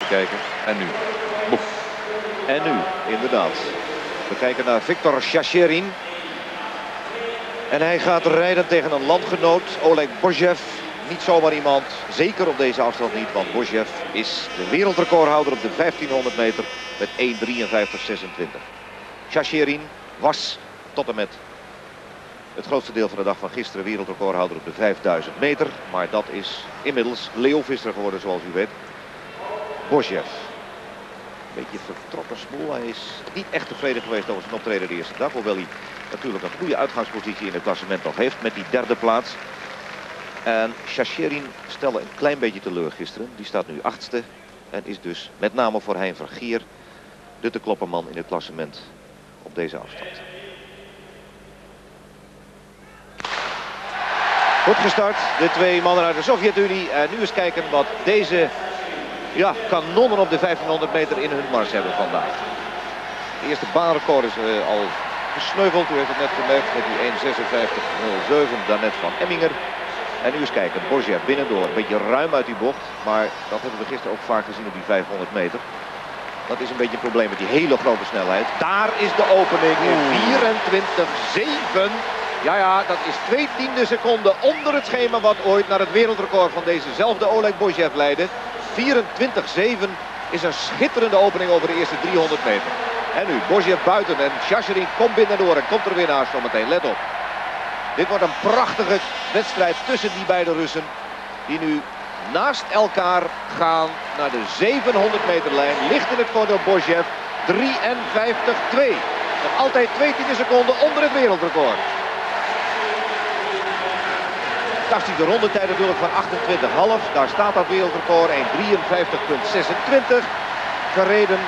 kijken. En nu. Boef. En nu, inderdaad. We kijken naar Viktor Shasherin. En hij gaat rijden tegen een landgenoot, Oleg Bozhev. Niet zomaar iemand, zeker op deze afstand niet, want Bozhev is de wereldrecordhouder op de 1500 meter met 1:53:26. Shasherin was tot en met het grootste deel van de dag van gisteren wereldrecordhouder op de 5000 meter. Maar dat is inmiddels Leo Visser geworden, zoals u weet. Bozhev. Een beetje vertrokken smoel. Hij is niet echt tevreden geweest over zijn optreden de eerste dag. Hoewel hij natuurlijk een goede uitgangspositie in het klassement nog heeft met die derde plaats. En Shasherin stelde een klein beetje teleur gisteren. Die staat nu 8e. En is dus met name voor Hein Vergeer de te kloppen man in het klassement op deze afstand. Goed gestart, de twee mannen uit de Sovjet-Unie. En nu eens kijken wat deze kanonnen op de 1500 meter in hun mars hebben vandaag. Het eerste baanrecord is al gesneuveld. U heeft het net gemerkt met die 1:56:07 daarnet van Emminger. En nu eens kijken, Bozhev binnendoor. Een beetje ruim uit die bocht. Maar dat hebben we gisteren ook vaak gezien op die 500 meter. Dat is een beetje een probleem met die hele grote snelheid. Daar is de opening in 24:07. Ja, dat is 2/10 seconden onder het schema wat ooit naar het wereldrecord van dezezelfde Oleg Bozhev leidde. 24:07 is een schitterende opening over de eerste 300 meter. En nu Bozhev buiten en Shasherin komt binnendoor en komt er weer naast zometeen. Let op. Dit wordt een prachtige wedstrijd tussen die beide Russen. Die nu naast elkaar gaan naar de 700 meter lijn. Ligt in het voordeel Bozhev. 53:2. Nog altijd 2/10 seconden onder het wereldrecord. Fantastische rondetijd natuurlijk van 28,5. Daar staat dat wereldrecord. 1:53:26. Gereden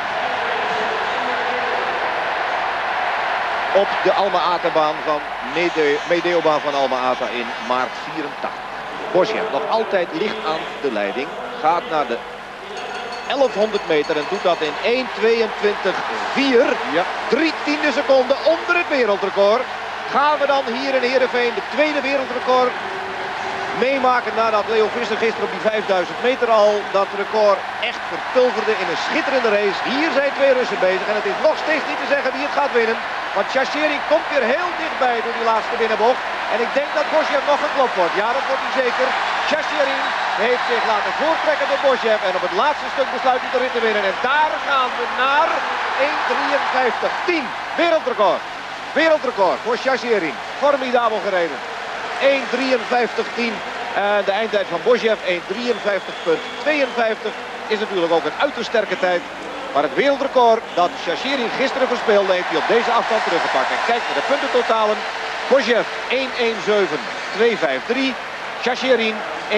op de Alma-Ata-baan van Medeobaan van Alma-Ata in maart 84. Bozhev nog altijd licht aan de leiding. Gaat naar de 1100 meter en doet dat in 1:22:4. Ja. 3/10 seconden onder het wereldrecord. Gaan we dan hier in Heerenveen de tweede wereldrecord meemaken nadat Leo Visser gisteren op die 5000 meter al dat record echt verpulverde in een schitterende race. Hier zijn twee Russen bezig en het is nog steeds niet te zeggen wie het gaat winnen. Want Shasherin komt weer heel dichtbij door die laatste binnenbocht. En ik denk dat Bozhev nog geklopt wordt. Ja, dat wordt hij zeker. Shasherin heeft zich laten voortrekken door Bozhev. En op het laatste stuk besluit hij de rit te winnen. En daar gaan we naar 1:53:10. Wereldrecord. Wereldrecord voor Shasherin. Formidabel gereden. 1:53:10. En de eindtijd van Bozhev 1:53:52 is natuurlijk ook een uiterst sterke tijd. Maar het wereldrecord dat Shasherin gisteren verspeelde heeft hij op deze afstand teruggepakt. En kijk naar de puntentotalen. Bozhev 1:17:253. Shasherin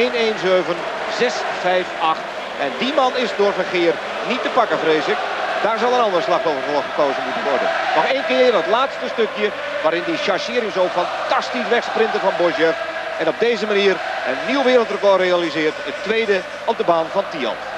1:17:658. En die man is door Vergeer niet te pakken, vrees ik. Daar zal een ander slachtoffer voor gekozen moeten worden. Nog één keer het laatste stukje waarin die Shasherin zo fantastisch wegsprintte van Bozhev. En op deze manier een nieuw wereldrecord realiseert. Het tweede op de baan van Tialf.